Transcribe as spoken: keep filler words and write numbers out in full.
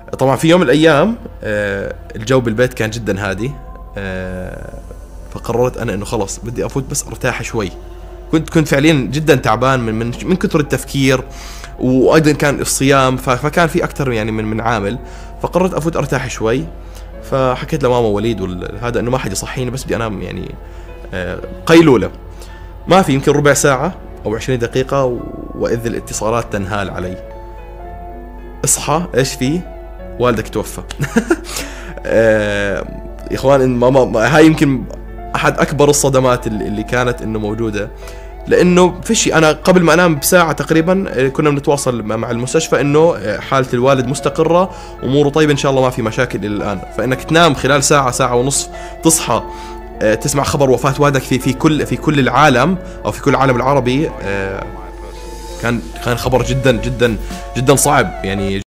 طبعا في يوم من الايام الجو بالبيت كان جدا هادي، فقررت انا انه خلص بدي افوت بس ارتاح شوي. كنت كنت فعليا جدا تعبان من من من كثر التفكير، وايضا كان الصيام، فكان في اكثر يعني من من عامل. فقررت افوت ارتاح شوي، فحكيت لماما وليد هذا انه ما حد يصحيني، بس بدي انام يعني قيلوله. ما في يمكن ربع ساعه او عشرين دقيقه واذ الاتصالات تنهال علي. اصحى، ايش في؟ والدك توفى. يا اخوان ماما، هاي يمكن احد اكبر الصدمات اللي كانت انه موجوده، لانه فيش. انا قبل ما انام بساعه تقريبا كنا بنتواصل مع المستشفى انه حاله الوالد مستقره، اموره طيبه ان شاء الله، ما في مشاكل الى الان. فانك تنام خلال ساعه ساعه ونصف، تصحى تسمع خبر وفاه والدك في في كل في كل العالم او في كل العالم العربي، كان كان خبر جدا جدا جدا صعب يعني.